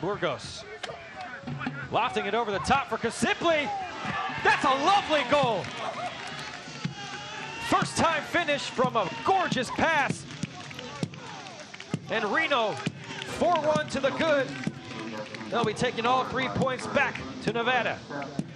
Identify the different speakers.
Speaker 1: Burgos. Lofting it over the top for Casiple. That's a lovely goal. First time finish from a gorgeous pass. And Reno, 4-1 to the good. They'll be taking all 3 points back to Nevada.